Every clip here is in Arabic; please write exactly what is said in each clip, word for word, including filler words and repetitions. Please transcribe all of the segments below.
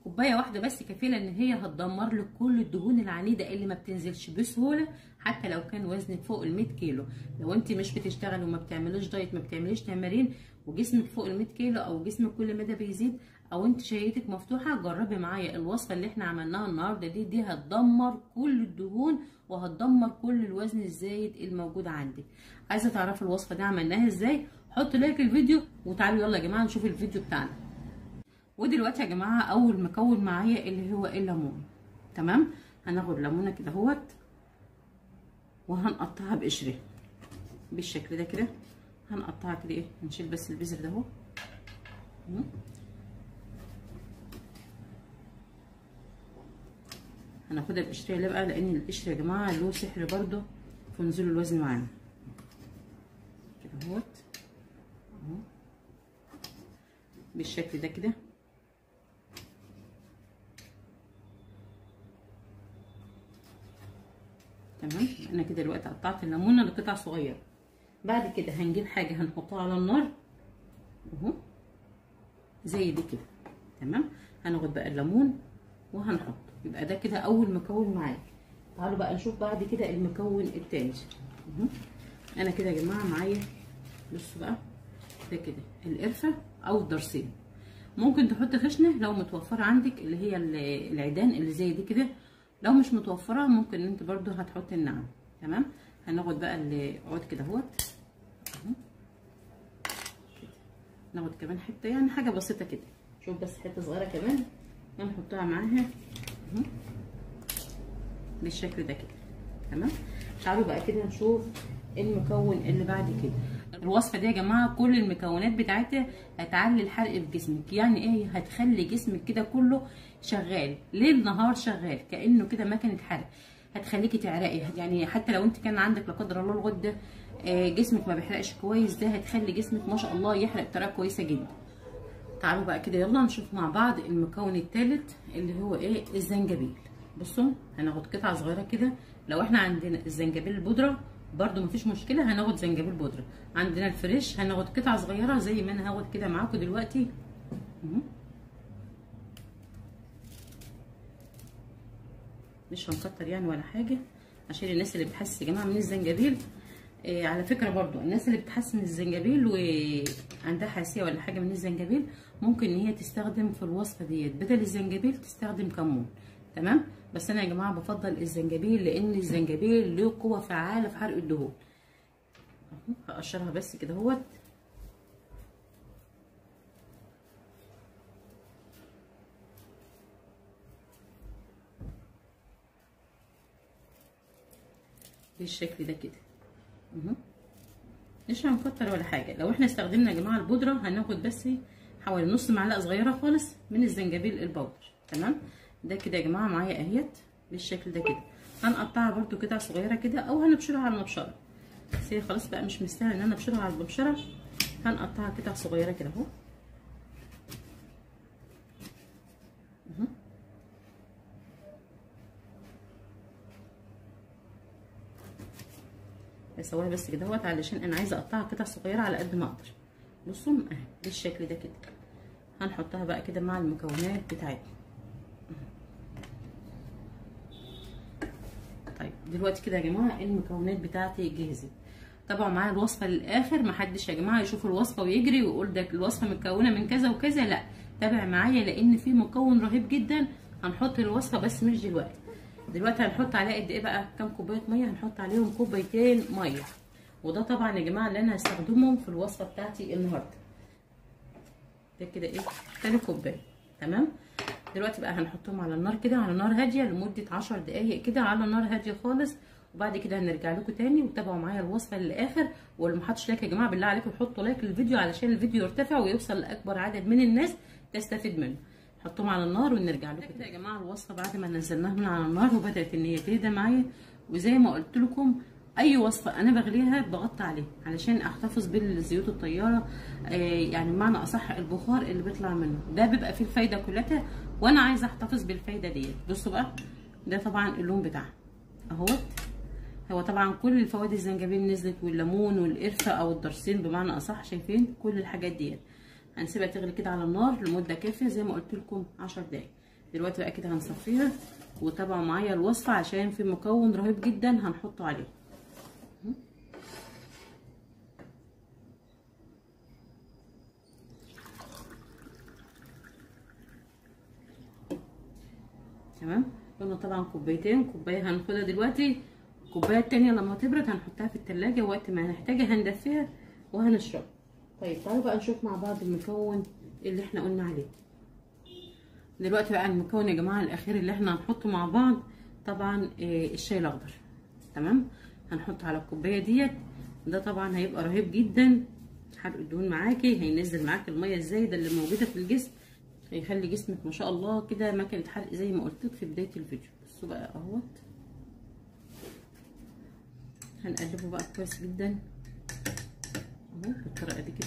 كوبايه واحده بس كفيله ان هي هتدمر لك كل الدهون العنيده اللي ما بتنزلش بسهوله، حتى لو كان وزنك فوق ال مية كيلو. لو انت مش بتشتغلي وما بتعمليش دايت، ما بتعمليش تمارين، وجسمك فوق ال مية كيلو او جسمك كل مدى بيزيد، او انت شهيتك مفتوحه، جربي معايا الوصفه اللي احنا عملناها النهارده دي. دي هتدمر كل الدهون وهتدمر كل الوزن الزايد الموجود عندك. عايزه تعرفي الوصفه دي عملناها ازاي؟ حطوا لايك الفيديو وتعالوا يلا يا جماعه نشوف الفيديو بتاعنا. ودلوقتي يا جماعه اول مكون معايا اللي هو الليمون. تمام، هناخد ليمونه كده اهوت وهنقطعها بقشرها بالشكل ده كده. هنقطعها كده ايه، نشيل بس البذر ده اهو. هناخدها بقشرها ليه بقى؟ لان القشر يا جماعه له سحر برده في نزول الوزن معانا كده اهوت اهو بالشكل ده كده. تمام، انا كده دلوقتي قطعت الليمونه لقطع صغيره. بعد كده هنجيب حاجه هنحطها على النار اهو زي دي كده. تمام، هناخد بقى الليمون وهنحط، يبقى ده كده اول مكون معايا. تعالوا بقى نشوف بعد كده المكون التاني اهو. انا كده يا جماعه معايا، بصوا بقى ده كده القرفه او الدرسين. ممكن تحط خشنه لو متوفره عندك، اللي هي العيدان اللي زي دي كده. لو مش متوفره ممكن انت برده هتحطي النعناع. تمام، هناخد بقى العود كده اهوت اهو، ناخد كمان حته يعني حاجه بسيطه كده. شوف بس حته صغيره كمان هنحطها معاها اهو بالشكل ده كده. تمام، تعالوا بقى كده نشوف المكون اللي بعد كده. الوصفه دي يا جماعه كل المكونات بتاعتها هتعلي الحرق في جسمك. يعني ايه؟ هتخلي جسمك كده كله شغال ليل نهار، شغال كانه كده مكنه حرق. هتخليكي تعرقي، يعني حتى لو انت كان عندك لا قدر الله الغده جسمك ما بيحرقش كويس، ده هتخلي جسمك ما شاء الله يحرق بطريقه كويسه جدا. تعالوا بقى كده يلا نشوف مع بعض المكون الثالث اللي هو ايه؟ الزنجبيل. بصوا هناخد قطعه صغيره كده. لو احنا عندنا الزنجبيل البودره برده مفيش مشكله، هناخد زنجبيل بودره. عندنا الفريش هناخد قطعه صغيره زي ما انا هاخد كده معاكم دلوقتي اهو. مش هنكتر يعني ولا حاجه عشان الناس اللي بتحس يا جماعه من الزنجبيل. إيه على فكره برضو الناس اللي بتحس من الزنجبيل وعندها حساسيه ولا حاجه من الزنجبيل، ممكن ان هي تستخدم في الوصفه ديت بدل الزنجبيل تستخدم كمون. تمام، بس انا يا جماعه بفضل الزنجبيل لان الزنجبيل له قوه فعاله في حرق الدهون اهو. هقشرها بس كده اهوت بالشكل ده كده اهو. مش هنكتر ولا حاجه. لو احنا استخدمنا يا جماعه البودره هناخد بس حوالي نص معلقه صغيره خالص من الزنجبيل البودر. تمام، ده كده يا جماعه معايا اهيت بالشكل ده كده. هنقطعها برده قطع صغيره كده او هنبشرها على المبشره، بس هي خلاص بقى مش مستاهله ان انا ابشرها على المبشره. هنقطعها قطع صغيره كده اهو اهو. اسويها بس كده اهوت علشان انا عايزه اقطعها قطع صغيره على قد ما اقدر. بصوا اهي بالشكل ده كده. هنحطها بقى كده مع المكونات بتاعتنا. طيب دلوقتي كده يا جماعه المكونات بتاعتي جهزت. طبعا معايا الوصفه للاخر، محدش يا جماعه يشوف الوصفه ويجري ويقول ده الوصفه متكونه من كذا وكذا، لا تابع معايا لان في مكون رهيب جدا. هنحط الوصفه بس مش دلوقتي. دلوقتي هنحط عليها قد ايه بقى؟ كام كوبايه ميه؟ هنحط عليهم كوبايتين ميه، وده طبعا يا جماعه اللي انا هستخدمهم في الوصفه بتاعتي النهارده. ده كده ايه؟ تاني كوبايه. تمام، دلوقتي بقى هنحطهم على النار كده، على نار هاديه لمده عشر دقايق كده، على نار هاديه خالص. وبعد كده هنرجع لكم تاني وتابعوا معايا الوصفه للاخر. واللي ما حطش لايك يا جماعه بالله عليكم حطوا لايك للفيديو علشان الفيديو يرتفع ويوصل لاكبر عدد من الناس تستفيد منه. حطوهم على النار ونرجع لكم كده يا جماعه. الوصفه بعد ما نزلناها من على النار وبدات ان هي تهدى معايا، وزي ما قلت لكم اي وصفه انا بغليها بغطي عليها علشان احتفظ بالزيوت الطياره، آه يعني بمعنى اصح البخار اللي بيطلع منه ده بيبقى فيه الفايده كلها، وانا عايزه احتفظ بالفايده ديت. بصوا بقى ده طبعا اللون بتاعها اهوت. هو طبعا كل الفوائد الزنجبيل نزلت والليمون والقرفه او الدرسين بمعنى اصح، شايفين كل الحاجات ديت. هنسيبها تغلي كده على النار لمده كافيه زي ما قلت لكم عشر دقايق. دلوقتي بقى كده هنصفيها، وتابعوا معايا الوصفه عشان في مكون رهيب جدا هنحطه عليه. تمام. قلنا طبعا كوبايتين، كوبايه هناخدها دلوقتي، الكوبايه التانيه لما تبرد هنحطها في التلاجة، وقت ما هنحتاجها هندفيها وهنشرب. طيب تعالوا بقى نشوف مع بعض المكون اللي احنا قلنا عليه دلوقتي. بقى المكون يا جماعه الاخير اللي احنا هنحطه مع بعض طبعا إيه؟ الشاي الاخضر. تمام. هنحطه على الكوبايه ديت، ده طبعا هيبقى رهيب جدا، حرق الدهون معاكي، هينزل معاكي الميه الزايده اللي موجوده في الجسم، هيخلي جسمك ما شاء الله كده مكنه حرق زي ما قلت لك في بدايه الفيديو. بصوا بقى اهوت، هنقلبه بقى كويس جدا اهو بالطريقه دي كده.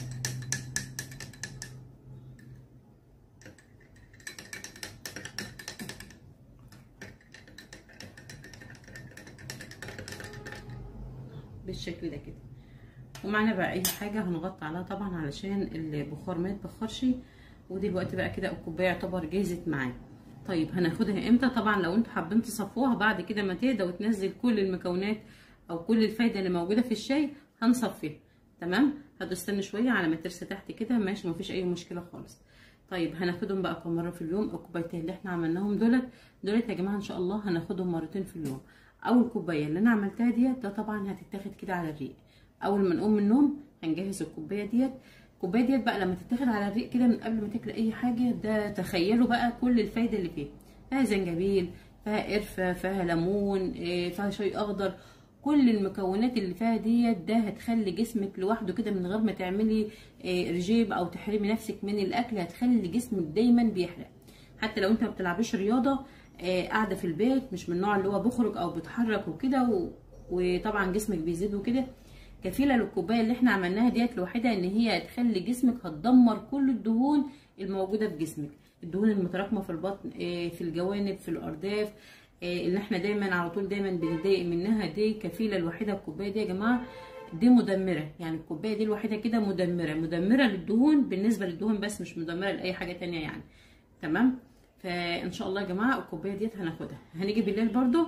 بالشكل ده كده. ومعنا بقى اي حاجه هنغطي عليها طبعا علشان البخار ما يتبخرش. ودلوقتي بقى كده الكوبايه يعتبر جهزت معايا. طيب هناخدها امتى؟ طبعا لو انتوا حابين تصفوها بعد كده ما تهدى وتنزل كل المكونات او كل الفايده اللي موجوده في الشاي هنصفيها. تمام. هتستنى شويه على ما ترسى تحت كده، ماشي، مفيش اي مشكله خالص. طيب هناخدهم بقى كم مره في اليوم؟ الكوبايتين اللي احنا عملناهم دولت دولت يا جماعه ان شاء الله هناخدهم مرتين في اليوم. اول كوبايه اللي انا عملتها ديت ده طبعا هتتاخد كده على الريق، اول ما نقوم من النوم هنجهز الكوبايه ديت. الكوبايه ديت بقى لما تتاخد على الريق كده من قبل ما تاكل اي حاجه، ده تخيلوا بقى كل الفايده اللي فيها، فيها زنجبيل، فيها قرفه، فيها ليمون، فيها شاي اخضر، كل المكونات اللي فيها ديت ده هتخلي جسمك لوحده كده من غير ما تعملي رجيم او تحرمي نفسك من الاكل، هتخلي جسمك دايما بيحرق. حتى لو انت ما بتلعبيش رياضه، قاعده في البيت، مش من النوع اللي هو بيخرج او بيتحرك وكده، وطبعا جسمك بيزيد وكده، كفيله للكوبايه اللي احنا عملناها ديت لوحدها ان هي هتخلي جسمك، هتدمر كل الدهون الموجوده في جسمك، الدهون المتراكمه في البطن، في الجوانب، في الارداف، اللي احنا دايما على طول دايما بنتضايق منها، دي كفيله الوحيده. الكوبايه دي يا جماعه دي مدمره، يعني الكوبايه دي الوحيده كده مدمره، مدمره للدهون، بالنسبه للدهون بس، مش مدمره لاي حاجه تانية يعني. تمام. فان شاء الله يا جماعه الكوبايه ديت هناخدها، هنيجي بالليل برده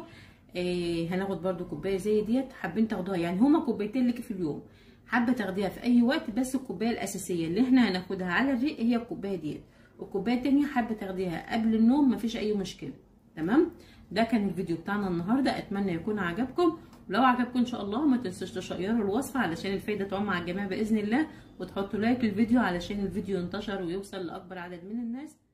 إيه هناخد برده كوبايه زي ديت. حابين تاخدوها يعني هما كوبايتين لك في اليوم، حابه تاخديها في اي وقت، بس الكوبايه الاساسيه اللي احنا هناخدها على الريق هي الكوبايه ديت، والكوبايه التانيه حابه تاخديها قبل النوم مفيش اي مشكله. تمام. ده كان الفيديو بتاعنا النهارده، اتمنى يكون عجبكم، ولو عجبكم ان شاء الله ما تنسوش تشيروا الوصفه علشان الفايده تعم على الجميع باذن الله، وتحطوا لايك للفيديو علشان الفيديو ينتشر ويوصل لاكبر عدد من الناس.